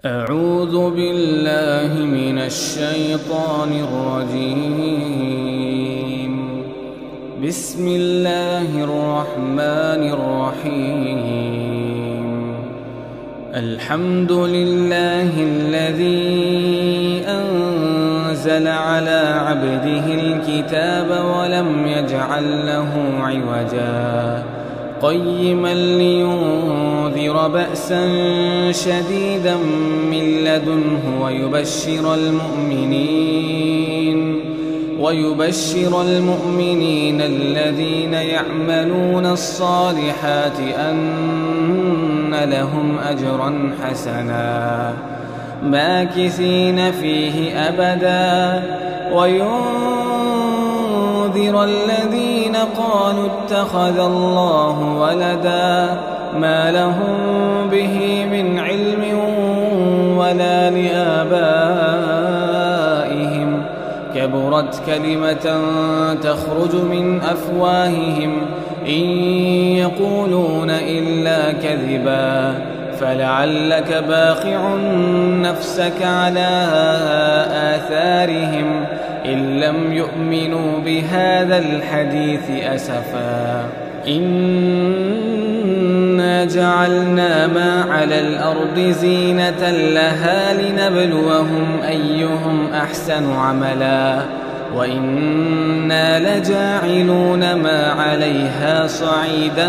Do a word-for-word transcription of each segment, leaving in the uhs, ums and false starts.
أعوذ بالله من الشيطان الرجيم. بسم الله الرحمن الرحيم. الحمد لله الذي أنزل على عبده الكتاب ولم يجعل له عوجا قيما لينذر بأسا شديدا من لدنه ويبشر المؤمنين ويبشر المؤمنين الذين يعملون الصالحات أن لهم أجرا حسنا ماكثين فيه أبدا وينذر الذين قالوا اتخذ الله ولدا ما لهم به من علم ولا لآبائهم كبرت كلمة تخرج من أفواههم إن يقولون إلا كذبا فلعلك باخع نفسك على آثارهم إن لم يؤمنوا بهذا الحديث أسفا إنا جعلنا ما على الأرض زينة لها لنبلوهم أيهم أحسن عملا وإنا لجاعلون ما عليها صعيدا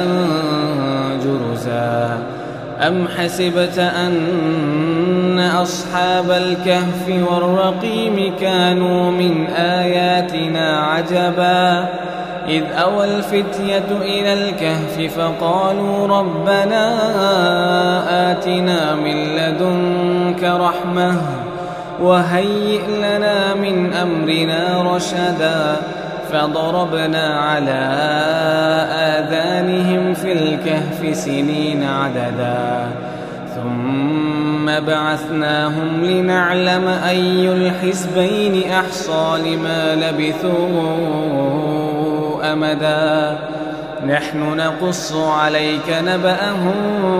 جرزا أم حسبت أن أصحاب الكهف والرقيم كانوا من آياتنا عجبا إذ أوى الفتية إلى الكهف فقالوا ربنا آتنا من لدنك رحمة وهيئ لنا من أمرنا رشدا فضربنا على آذانهم في الكهف سنين عددا ثم بعثناهم لنعلم أي الحزبين أحصى لما لبثوا أمدا نحن نقص عليك نبأهم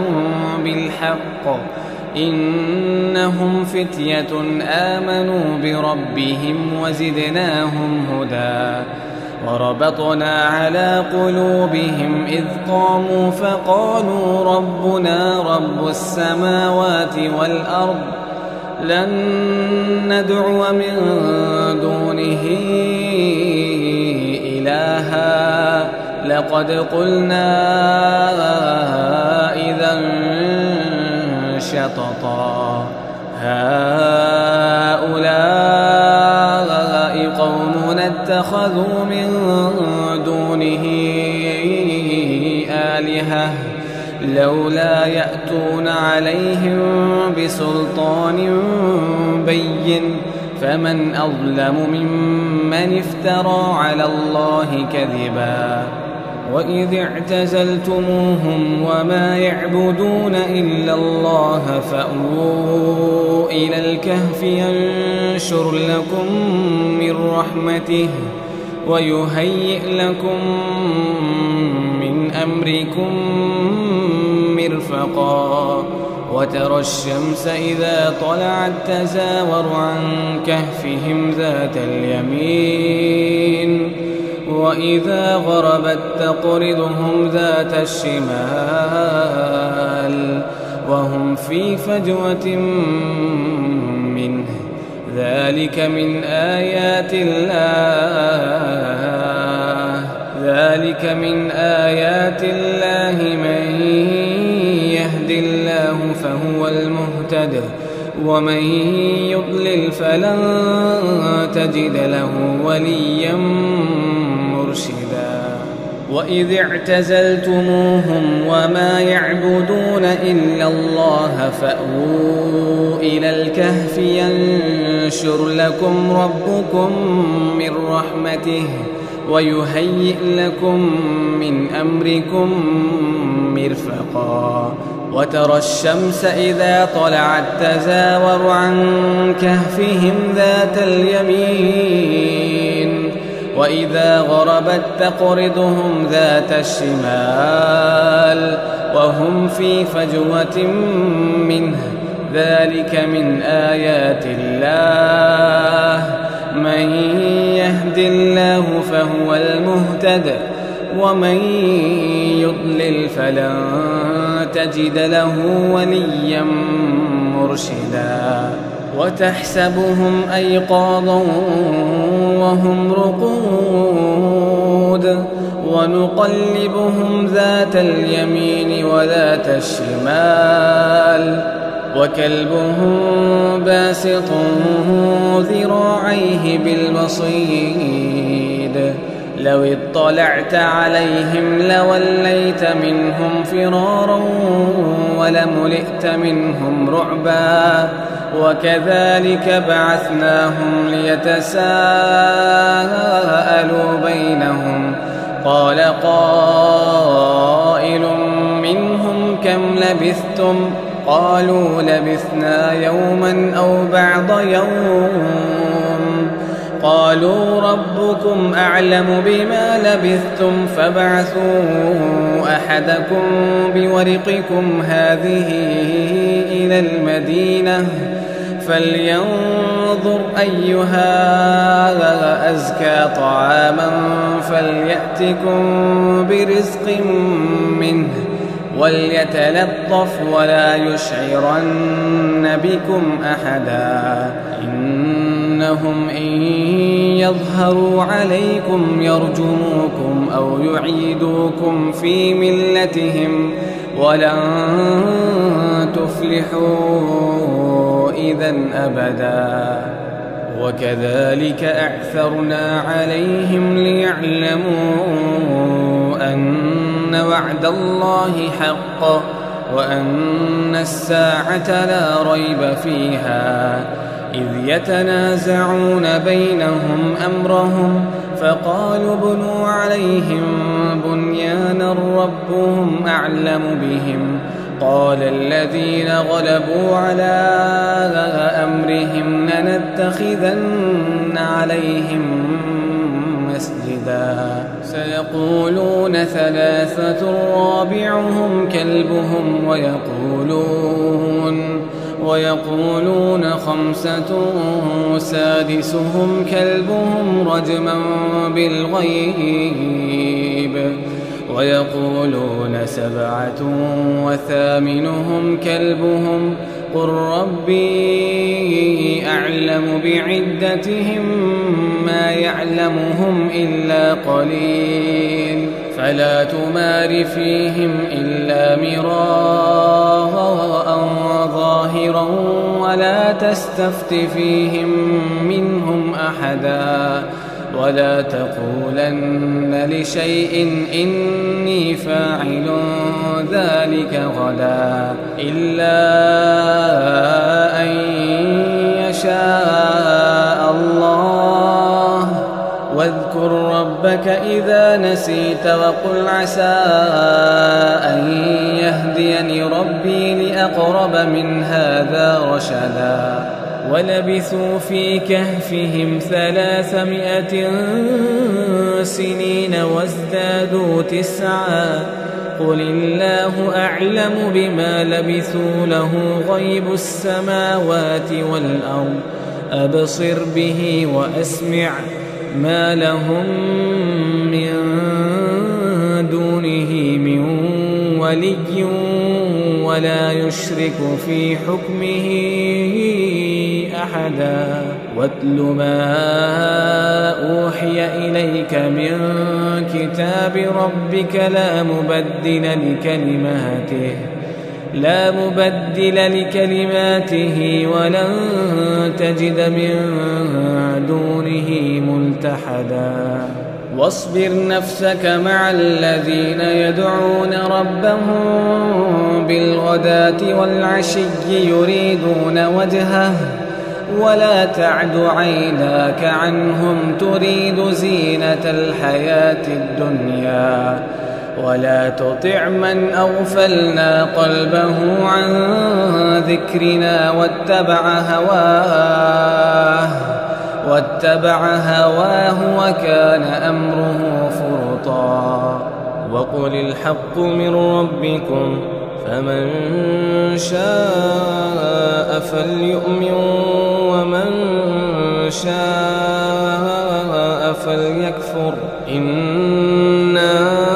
بالحق إنهم فتية آمنوا بربهم وزدناهم هدى وربطنا على قلوبهم إذ قاموا فقالوا ربنا رب السماوات والأرض لن ندعو من دونه إلها لقد قلنا إذا شططا هؤلاء قومنا اتخذوا من دونه آلهة لولا يأتون عليهم بسلطان بين فمن أظلم ممن افترى على الله كذبا وإذ اعتزلتموهم وما يعبدون إلا الله فأووا إلى الكهف ينشر لكم من رحمته ويهيئ لكم من أمركم مرفقا وترى الشمس إذا طلعت تزاور عن كهفهم ذات اليمين وإذا غربت تقرضهم ذات الشمال وهم في فجوة منه ذلك من آيات الله ذلك من آيات الله من يهد الله فهو المهتد ومن يضلل فلن تجد له وليا مرشدا وإذ اعتزلتموهم وما يعبدون إلا الله فأووا إلى الكهف ينشر لكم ربكم من رحمته ويهيئ لكم من أمركم مرفقا وترى الشمس إذا طلعت تزاور عن كهفهم ذات اليمين وإذا غربت تقرضهم ذات الشمال وهم في فجوة منه ذلك من آيات الله من يهد الله فهو المهتد ومن يضلل فلن تجد له وليا مرشدا وتحسبهم أيقاظا وهم رقود ونقلبهم ذات اليمين وذات الشمال وكلبهم باسط ذراعيه بالوصيد لو اطلعت عليهم لوليت منهم فرارا ولملئت منهم رعبا وكذلك بعثناهم ليتساءلوا بينهم قال قائل منهم كم لبثتم قالوا لبثنا يوما أو بعض يوم قالوا ربكم أعلم بما لبثتم فابعثوا أحدكم بورقكم هذه إلى المدينة فلينظر أيها أزكى طعاما فليأتكم برزق منه وليتلطف ولا يشعرن بكم أحدا إنهم إن يظهروا عليكم يرجموكم أو يعيدوكم في ملتهم ولن تفلحوا إذا أبدا وكذلك أعثرنا عليهم ليعلموا أن وعد الله حق وأن الساعة لا ريب فيها إذ يتنازعون بينهم أمرهم فقالوا ابنوا عليهم بنيانا ربهم أعلم بهم قال الذين غلبوا على أمرهم لنتخذن عليهم مسجدا سيقولون ثلاثة رابعهم كلبهم ويقولون ويقولون خمسة سادسهم كلبهم رجما بالغيب ويقولون سبعة وثامنهم كلبهم قل ربي أعلم بعدتهم ما يعلمهم إلا قليل فلا تمار فيهم إلا مراء ظاهرا ولا تستفت فيهم منهم أحدا ولا تقولن لشيء إني فاعل ذلك غدا إلا أن يشاء الله واذكر ربك إذا نسيت وقل عسى أن يهديني ربي لأقرب من هذا رشدا ولبثوا في كهفهم ثلاثمائة سنين وازدادوا تسعا قل الله أعلم بما لبثوا له غيب السماوات والأرض أبصر به وأسمع ما لهم من دونه من ولي ولا يشرك في حكمه أحدا واتل ما أوحي إليك من كتاب ربك لا مبدل لكلماته لا مبدل لكلماته ولن تجد من دونه ملتحدا واصبر نفسك مع الذين يدعون ربهم بالغداة والعشي يريدون وجهه ولا تعد عيناك عنهم تريد زينة الحياة الدنيا ولا تطع من أغفلنا قلبه عن ذكرنا واتبع هواه واتبع هواه وكان أمره فرطا وقل الحق من ربكم فمن شاء فليؤمن ومن شاء فليكفر إنا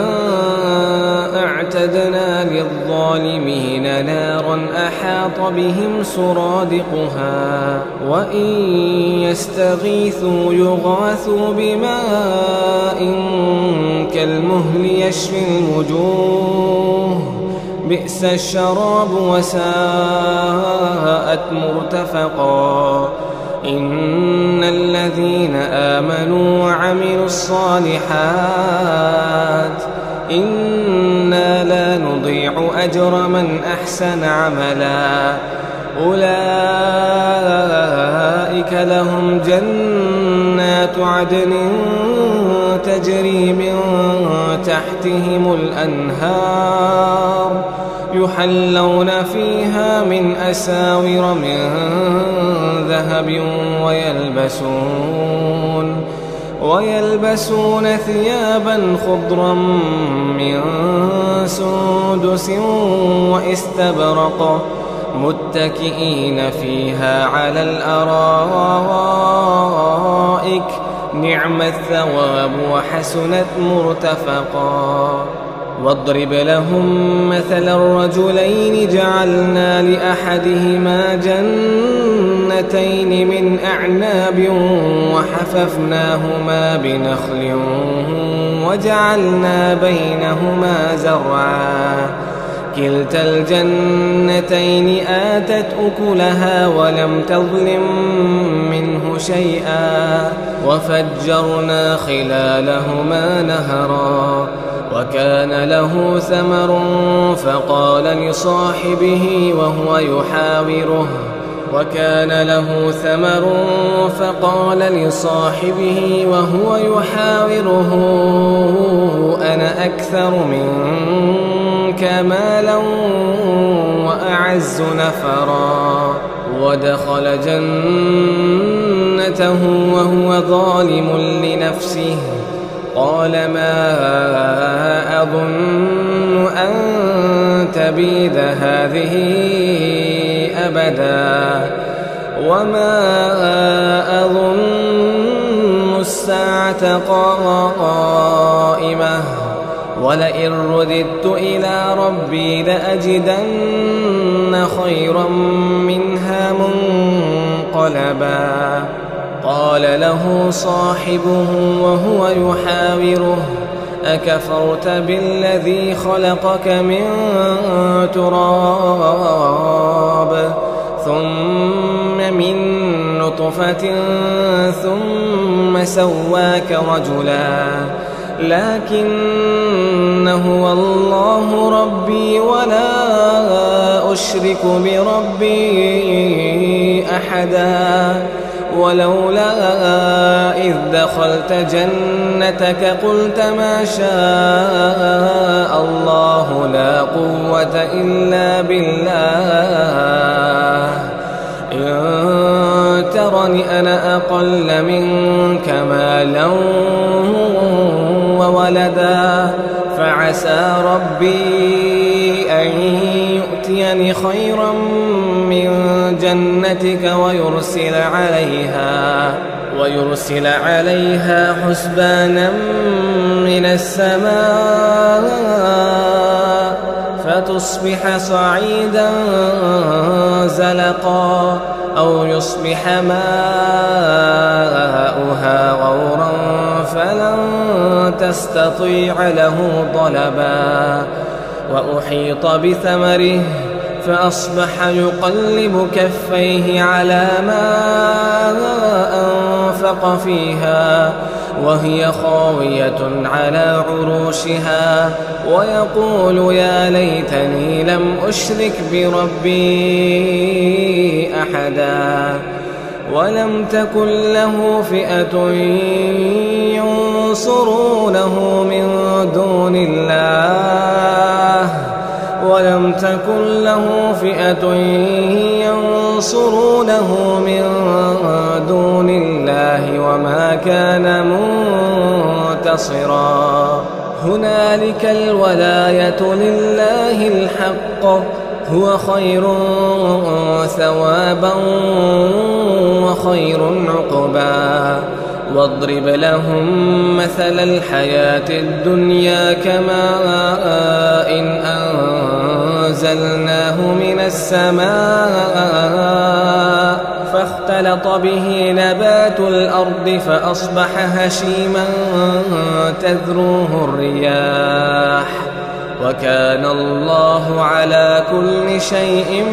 أعتدنا للظالمين نارا أحاط بهم سرادقها وإن يستغيثوا يغاثوا بماء كالمهل يشفي الوجوه بئس الشراب وساءت مرتفقا إن الذين آمنوا وعملوا الصالحات إنا لا نضيع أجر من أحسن عملا أولئك لهم جنات عدن تجري من تحتهم الأنهار يحلون فيها من أساور من ذهب ويلبسون ويلبسون ثيابا خضرا من سندس واستبرق متكئين فيها على الأرائك نعم الثواب وحسنت مرتفقا واضرب لهم مثل الرجلين جعلنا لأحدهما جنتين من أعناب وحففناهما بنخل وجعلنا بينهما زرعا كلتا الجنتين آتت أكلها ولم تظلم منه شيئا وفجرنا خلالهما نهرا وكان له ثمر فقال لصاحبه وهو يحاوره وكان له ثمر فقال لصاحبه وهو يحاوره أنا أكثر منك مالا وأعز نفرا ودخل جنته وهو ظالم لنفسه قال ما أظن أن تبيد هذه أبدا وما أظن الساعة قائمة ولئن رددت إلى ربي لأجدن خيرا منها منقلبا قال له صاحبه وهو يحاوره أكفرت بالذي خلقك من تراب ثم من نطفة ثم سواك رجلا لكن هو الله ربي ولا أشرك بربي أحدا ولولا إذ دخلت جنتك قلت ما شاء الله لا قوة إلا بالله إن ترني أنا أقل منك مالا وولدا فعسى ربي أن يؤتيني خيرا من جنتك ويرسل عليها ويرسل عليها حسبانا من السماء فتصبح صعيدا زلقا أو يصبح ماؤها غورا فلن تستطيع له طلبا وأحيط بثمره فأصبح يقلب كفيه على ما أنفق فيها وهي خاوية على عروشها ويقول يا ليتني لم أشرك بربي أحدا ولم تكن له فئة ينصرونه من دون الله ولم تكن له فئة ينصرونه من دون الله وما كان منتصرا هنالك الولاية لله الحق هو خير ثوابا وخير عقبا واضرب لهم مثل الحياة الدنيا كماء إن أنزلناه من السماء فاختلط به نبات الأرض فأصبح هشيما تذروه الرياح وكان الله على كل شيء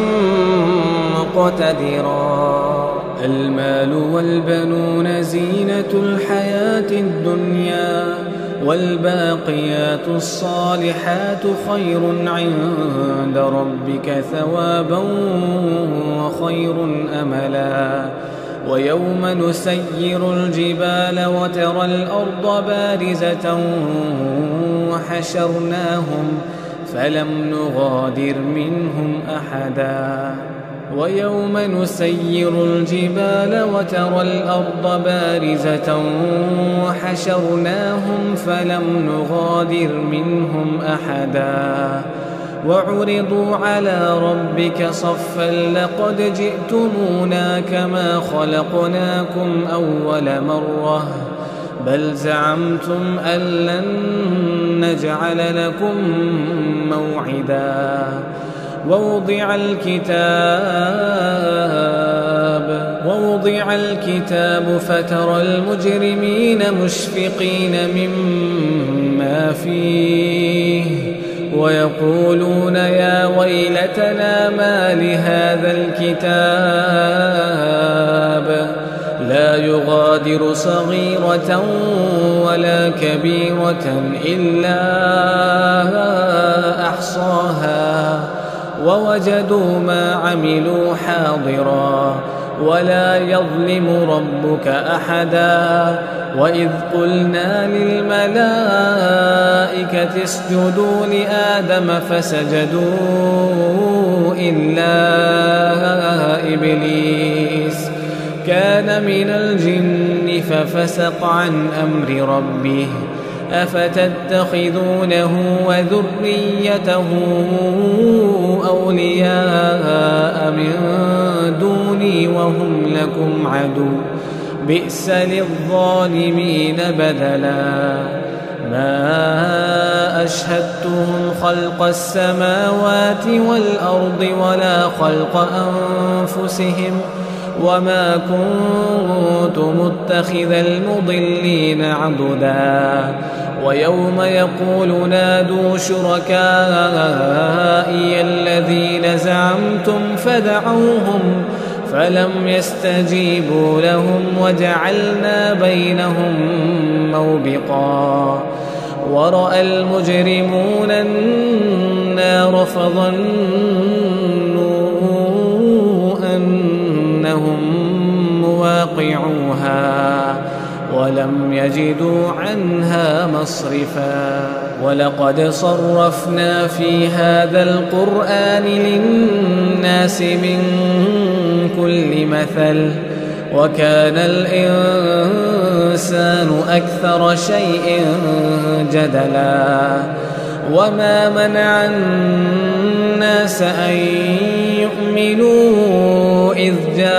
مقتدرا. المال والبنون زينة الحياة الدنيا والباقيات الصالحات خير عند ربك ثوابا وخير أملا. ويوم نسير الجبال وترى الأرض بارزة وحشرناهم فلم نغادر منهم أحدا. ويوم نسير الجبال وترى الأرض بارزة وحشرناهم فلم نغادر منهم أحدا. وعرضوا على ربك صفا لقد جئتمونا كما خلقناكم أول مرة بل زعمتم أن لن نجعل لكم موعدا. ووضع الكتاب ووضع الكتاب فترى المجرمين مشفقين مما فيه ويقولون يا ويلتنا ما لهذا الكتاب لا يغادر صغيرة ولا كبيرة إلا أحصاها ووجدوا ما عملوا حاضرا ولا يظلم ربك أحدا. وإذ قلنا للملائكة اسجدوا لآدم فسجدوا إلا إبليس كان من الجن ففسق عن أمر ربه أفتتخذونه وذريته أولياء من دوني وهم لكم عدو بئس للظالمين بدلا. ما أشهدتهم خلق السماوات والأرض ولا خلق أنفسهم وما كنت متخذ المضلين عضدا. ويوم يقول نادوا شركائي الذين زعمتم فدعوهم فلم يستجيبوا لهم وجعلنا بينهم موبقا. ورأى المجرمون النار فظنوا أنهم مواقعوها ولم يجدوا عنها مصرفا. ولقد صرفنا في هذا القرآن للناس من كل مثل وكان الإنسان أكثر شيء جدلا. وما منع الناس أن يؤمنوا إذ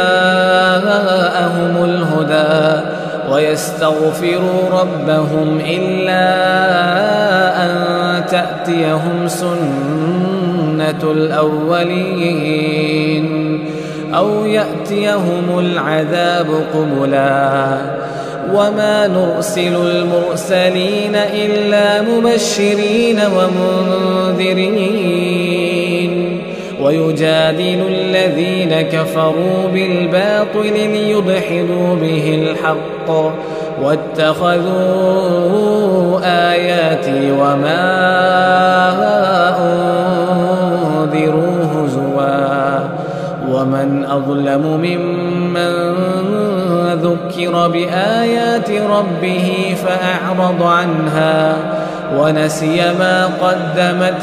جاءهم الهدى ويستغفروا ربهم إلا أن تأتيهم سنة الأولين أو يأتيهم العذاب قبلا. وما نرسل المرسلين إلا مبشرين ومنذرين ويجادل الذين كفروا بالباطل ليدحضوا به الحق واتخذوا آياتي وما أنذروا هزوا. ومن أظلم ممن ذكر بآيات ربه فأعرض عنها ونسي ما قدمت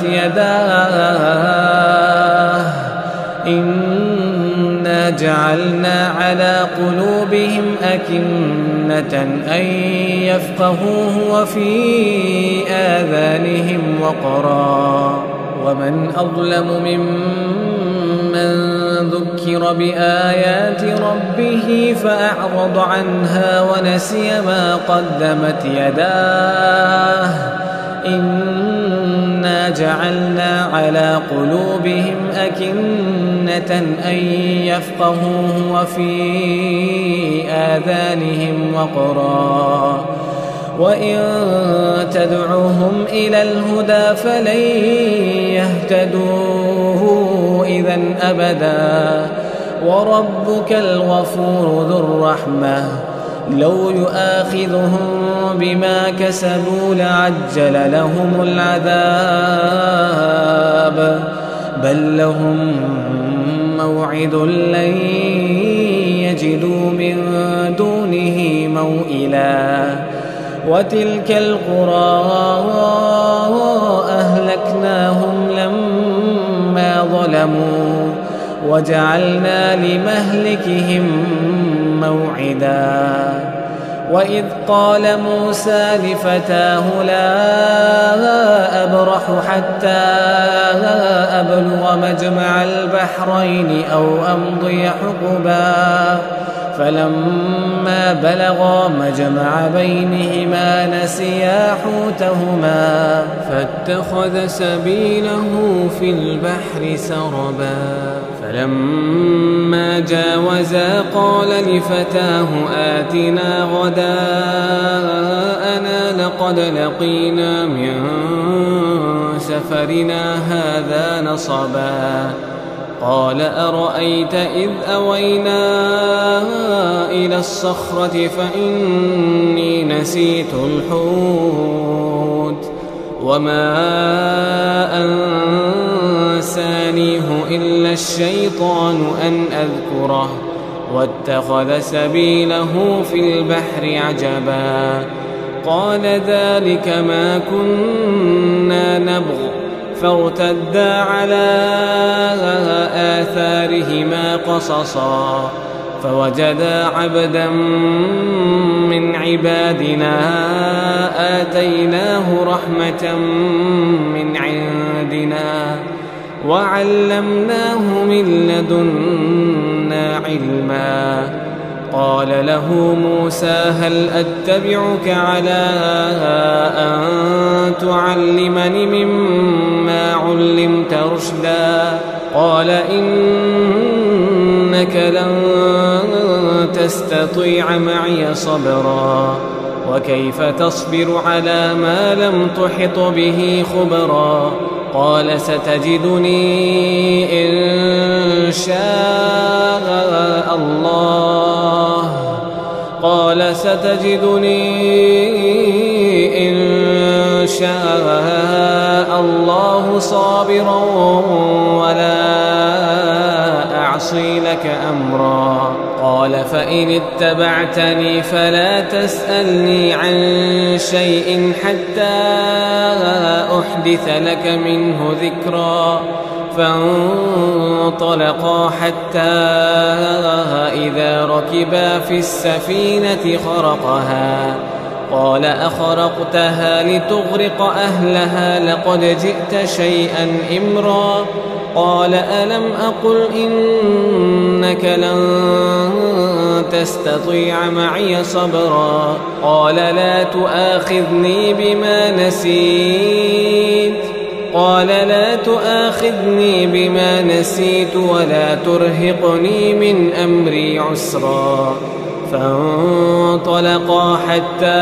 يداه إنا جعلنا على قلوبهم أكنة أكنة أن يفقهوه وفي آذانهم وقرا ومن أظلم ممن ذكر بآيات ربه فأعرض عنها ونسي ما قدمت يداه إنا جعلنا على قلوبهم أكنة أن يفقهوه وفي آذانهم وقرا وإن تدعوهم إلى الهدى فلن يهتدوا إذن أبدا وربك الغفور ذو الرحمة لو يؤاخذهم بما كسبوا لعجل لهم العذاب بل لهم موعد لن يجدوا من دونه موئلا وتلك القرى أهلكناهم لما ظلموا وجعلنا لمهلكهم موعدا وإذ قال موسى لفتاه لا أبرح حتى أبلغ مجمع البحرين أو أمضي حقبا فلما بلغا مجمع بينهما نسيا حوتهما فاتخذ سبيله في البحر سربا فلما جاوزا قال لفتاه آتنا غداءنا لقد لقينا من سفرنا هذا نصبا قال أرأيت إذ أوينا إلى الصخرة فإني نسيت الحوت وما أنسانيه إلا الشيطان أن أذكره واتخذ سبيله في البحر عجبا قال ذلك ما كنا نبغ فارتدا على آثارهما قصصا فوجدا عبدا من عبادنا آتيناه رحمة من عندنا وعلمناه من لدنا علما قال له موسى هل أتبعك على أن تعلمني مما علمت رشدا قال إنك لن تستطيع معي صبرا وكيف تصبر على ما لم تحط به خبرا قال ستجدني إن شاء الله قال ستجدني إن شاء الله صابرا ولا أعصي لك أمرا قال فإن اتبعتني فلا تسألني عن شيء حتى أحدث لك منه ذكرا فانطلقا حتى إذا ركبا في السفينة خرقها قال أخرقتها لتغرق أهلها لقد جئت شيئا إمرا قال ألم أقل إنك لن تستطيع معي صبرا قال لا تؤاخذني بما نسيت قال لا تؤاخذني بما نسيت ولا ترهقني من أمري عسرا فانطلقا حتى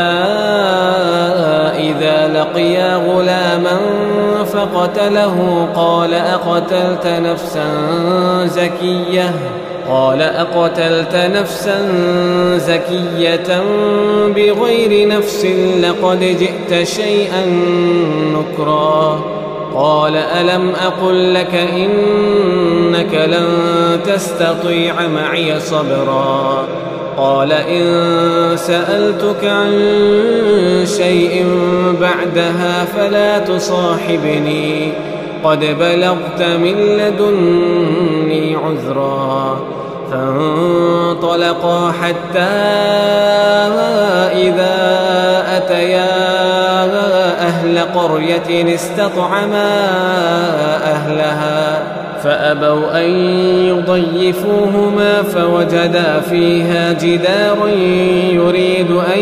إذا لقيا غلاما فقتله قال أقتلت نفسا زكية قال أقتلت نفسا زكية بغير نفس لقد جئت شيئا نكرا قال ألم أقل لك إنك لن تستطيع معي صبرا قال إن سألتك عن شيء بعدها فلا تصاحبني قد بلغت من لدني عذرا فانطلقا حتى إذا أتيا أهل قرية استطعما أهلها فأبوا أن يضيفوهما فوجدا فيها جدارا يريد أن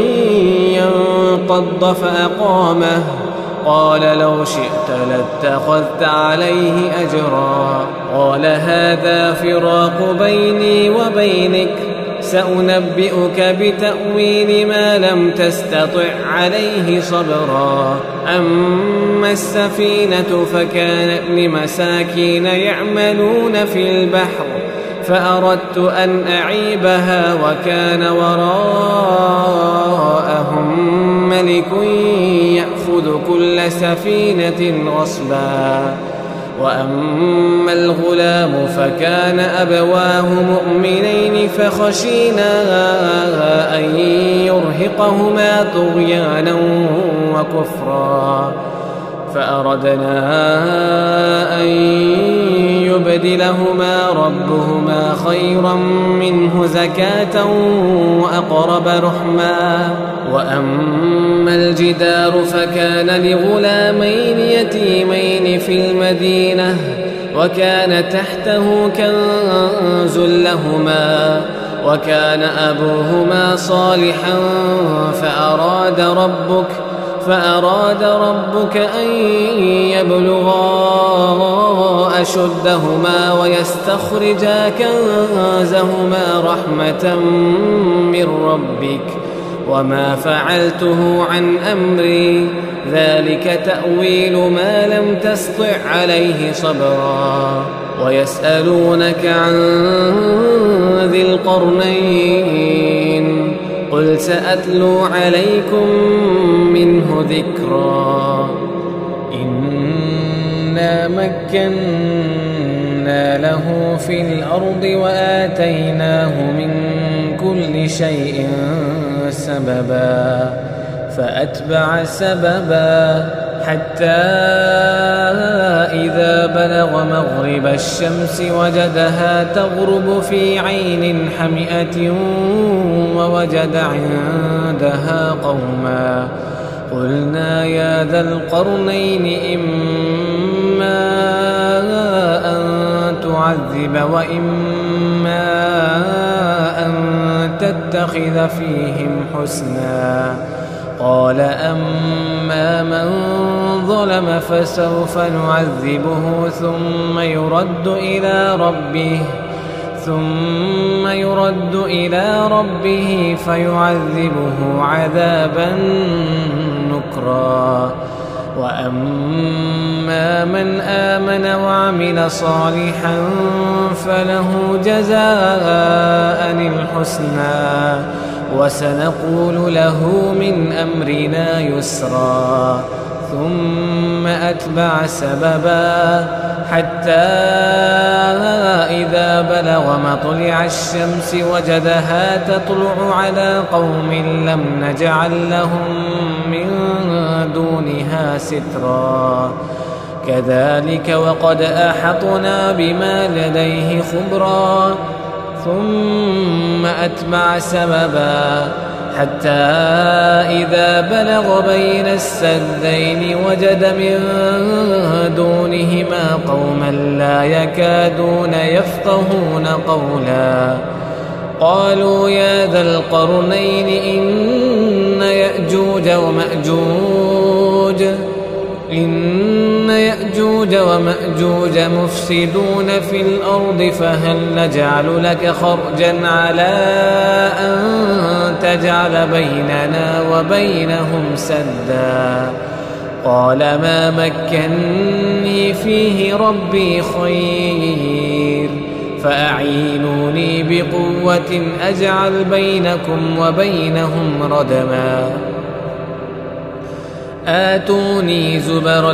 ينقض فأقامه قال لو شئت لاتخذت عليه أجرا قال هذا فراق بيني وبينك سأنبئك بتأويل ما لم تستطع عليه صبرا أما السفينة فكانت لمساكين يعملون في البحر فأردت أن أعيبها وكان وراءهم ملك يأخذ كل سفينة غصبا وأما الغلام فكان أبواه مؤمنين فخشينا أن يرهقهما طغيانا وكفرا فأردنا أن يبدلهما ربهما خيرا منه زكاة وأقرب رحما وأما الجدار فكان لغلامين يتيمين في المدينة وكان تحته كنز لهما وكان أبوهما صالحا فأراد ربك فأراد ربك أن يبلغا أشدهما ويستخرجا كنزهما رحمة من ربك وما فعلته عن أمري ذلك تأويل ما لم تسطع عليه صبرا ويسألونك عن ذي القرنين قل سأتلو عليكم منه ذكرا إنا مكنا له في الأرض وآتيناه من كل شيء سببا فأتبع سببا حتى إذا بلغ مغرب الشمس وجدها تغرب في عين حمئة ووجد عندها قوما قلنا يا ذا القرنين إما أن تعذب وإما أن تتخذ فيهم حسنا قال أما من ظلم فسوف نعذبه ثم يرد إلى ربه ثم يرد إلى ربه فيعذبه عذابا نكرا وأما من آمن وعمل صالحا فله جزاء الحسنى وسنقول له من أمرنا يسرا ثم أتبع سببا حتى إذا بلغ مطلع الشمس وجدها تطلع على قوم لم نجعل لهم من دونها سترا كذلك وقد أحطنا بما لديه خبرا ثم أتبع سببا حتى إذا بلغ بين السدين وجد من دونهما قوما لا يكادون يفقهون قولا قالوا يا ذا القرنين إن يأجوج ومأجوج إن يأجوج ومأجوج مفسدون في الأرض فهل نجعل لك خرجا على أن تجعل بيننا وبينهم سدا قال ما مكني فيه ربي خير فأعينوني بقوة أجعل بينكم وبينهم ردما آتوني زبر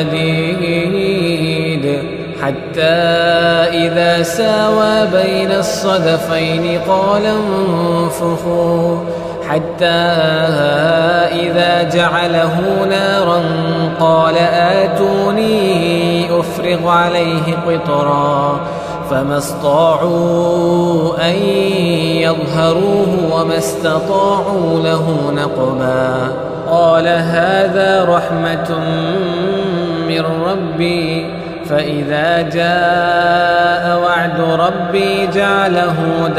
الحديد حتى إذا ساوى بين الصدفين قال انفخوا حتى إذا جعله نارا قال آتوني أفرغ عليه قطرا فما استطاعوا أن يظهروه وما استطاعوا له نقبا. قال هذا رحمة من ربي فإذا جاء وعد ربي جعله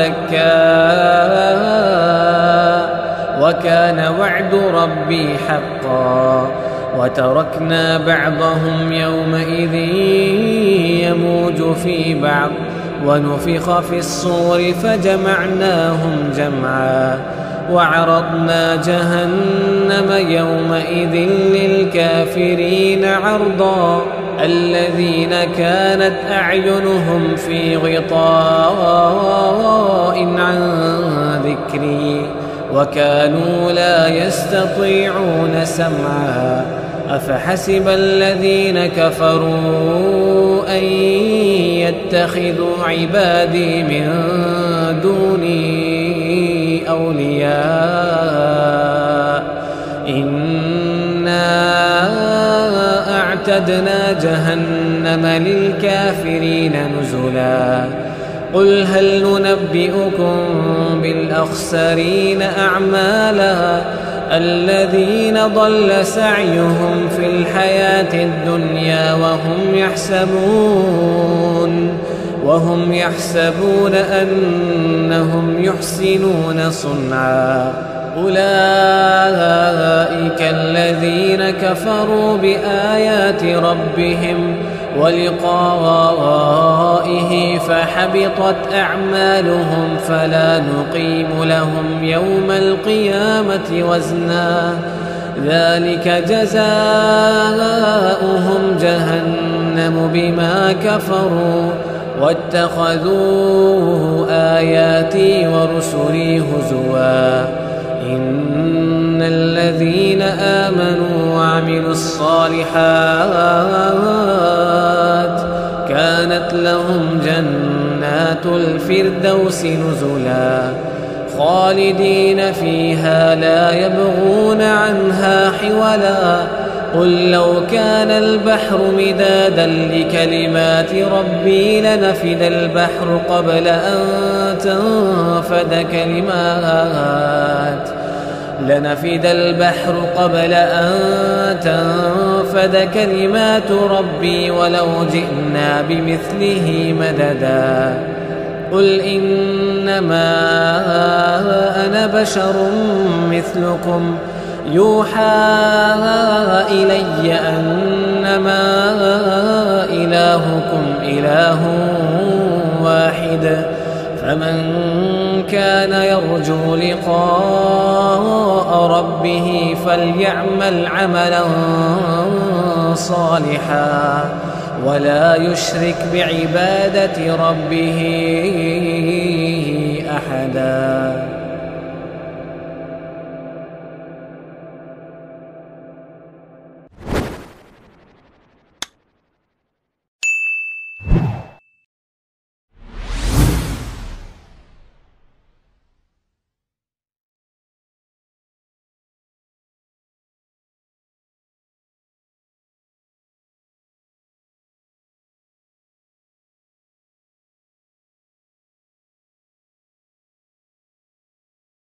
دكا وكان وعد ربي حقا. وتركنا بعضهم يومئذ يموج في بعض ونفخ في الصور فجمعناهم جمعا وعرضنا جهنم يومئذ للكافرين عرضا الذين كانت أعينهم في غطاء عن ذكري وكانوا لا يستطيعون سمعا. أفحسب الذين كفروا أن يتخذوا عبادي من دوني أولياء إنا أعتدنا جهنم للكافرين نزلا. قل هل ننبئكم بالأخسرين أعمالا الذين ضل سعيهم في الحياة الدنيا وهم يحسبون وهم يحسبون أنهم يحسنون صنعا. أولئك الذين كفروا بآيات ربهم ولقائه فحبطت أعمالهم فلا نقيم لهم يوم القيامة وزنا ذلك جزاؤهم جهنم بما كفروا واتخذوا آياتي ورسلي هزوا. إن الذين آمنوا وعملوا الصالحات كانت لهم جنات الفردوس نزلا خالدين فيها لا يبغون عنها حولا. قل لو كان البحر مدادا لكلمات ربي لنفد البحر قبل أن تنفد كلمات لنفد البحر قبل أن تنفد كلمات ربي ولو جئنا بمثله مددا. قل إنما أنا بشر مثلكم يوحى إلي أنما إلهكم إله واحد فمن كان يرجو لقاء ربه فليعمل عملا صالحا ولا يشرك بعبادة ربه أحدا.